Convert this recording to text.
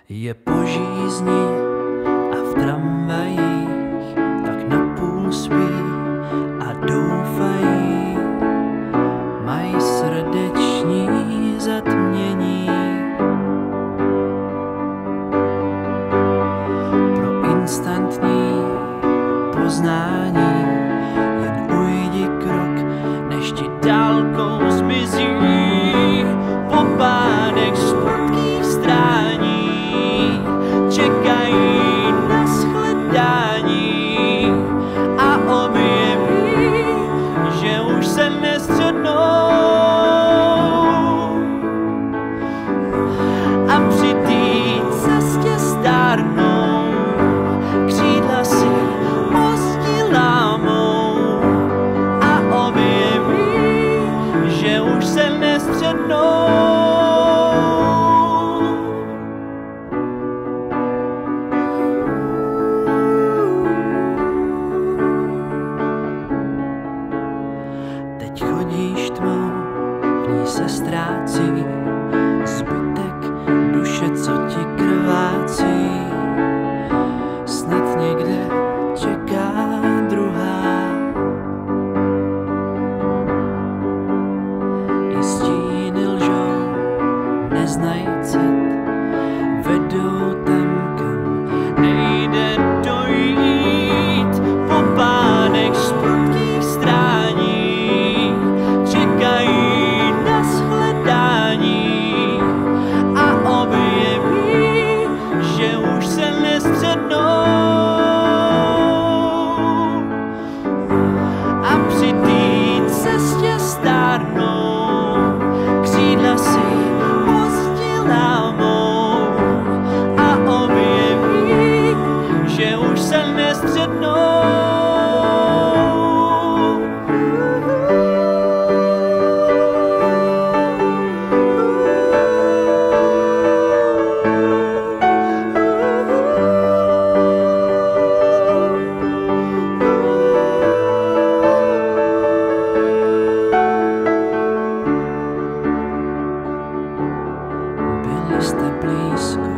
Je po žízni a v tramvajích tak napůl spí a doufají, mají srdeční zatmění. Pro instantní poznání jen ujdi krok, než ti dálkou zmizí popádek z prudkých strání. Čekají na shledání a objeví, že už se nestřednou a při té cestě stárnou, křídla si pozdě lámou a objeví, že už se nestřednou. Teď chodíš tmou, v ní se ztrácí zbytek duše, co ti krvácí. Snad někde čeká druhá. I stíny lžou, neznají cit, vedou tam, kam nejde dojít. Popádek z prudkých strání, čekají na shledání a objeví, že už se nestřednou a při té cestě stárnou, křídla si pozdě lámou a objeví, že už se nestřednou. Byli jste blízko